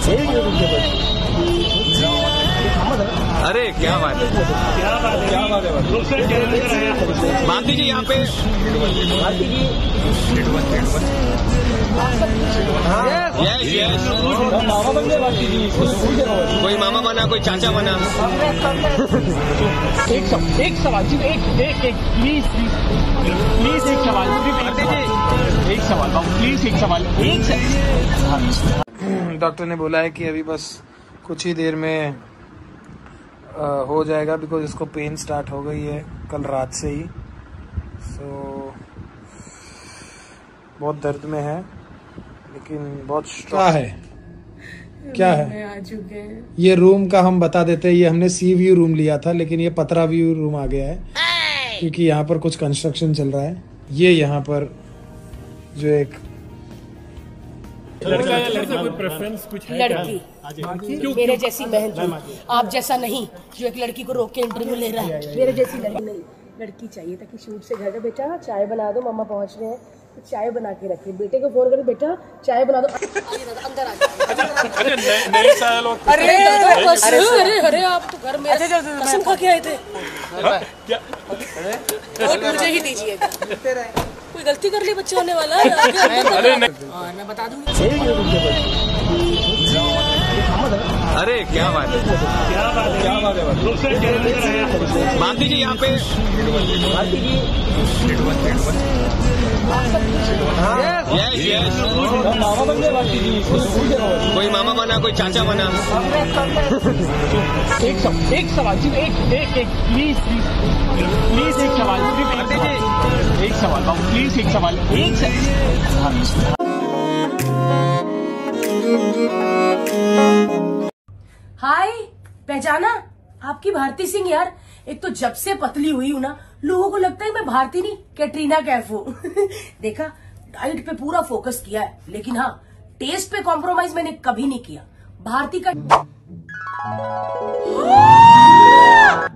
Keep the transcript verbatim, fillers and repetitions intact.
अरे क्या बात है, क्या बात है, क्या बात है। भारती जी यहाँ पे, भारती जी यस यस, मामा बन गए भारती जी। कोई मामा बना, कोई चाचा बना। एक सवाल, एक सवाल जी, एक एक एक प्लीज प्लीज प्लीज एक सवाल, भारती जी एक सवाल बाबू, प्लीज एक सवाल, एक सवाल। डॉक्टर ने बोला है कि अभी बस कुछ ही देर में आ, हो जाएगा, बिकॉज इसको पेन स्टार्ट हो गई है कल रात से ही। सो so, बहुत दर्द में है, लेकिन बहुत क्या है क्या है आ चुके हैं। ये रूम का हम बता देते हैं, ये हमने सी व्यू रूम लिया था, लेकिन ये पतरा व्यू रूम आ गया है क्योंकि यहाँ पर कुछ कंस्ट्रक्शन चल रहा है। ये यहाँ पर जो एक लड़का या लड़का कोई प्रेफरेंस कुछ है? लड़की मेरे जैसी मेहनती, आप जैसा नहीं जो एक लड़की को रोक के इंटरव्यू ले रहा है। मेरे जैसी लड़की नहीं, लड़की चाहिए ताकि शूट से घर बेटा चाय बना दो, मम्मा पहुंच रहे हैं तो चाय बना के रखे। बेटे को फोन करो, बेटा चाय बना दो, अंदर आ जाओ। अरे अरे अरे आप तो घर में कसम खा के आए थे, मुझे ही दीजिएगा। कोई गलती कर ली बच्चे होने वाला है। मैं बता दूंगी। अरे क्या बात है, क्या बात है, क्या बात है। भारती जी यहाँ पे, भारती जी यस यस, मामा बन गए भारती जी। कोई मामा बना, कोई चाचा बना। एक सवाल, एक सवाल जी, एक एक एक प्लीज प्लीज प्लीज एक सवाल, भारती जी एक सवाल बाबू, प्लीज एक सवाल, एक सवाल। हाय, पहचाना? आपकी भारती सिंह यार। एक तो जब से पतली हुई हूं ना, लोगों को लगता है मैं भारती नहीं कैटरीना कैफ हूँ। देखा, डाइट पे पूरा फोकस किया है, लेकिन हाँ टेस्ट पे कॉम्प्रोमाइज मैंने कभी नहीं किया। भारती का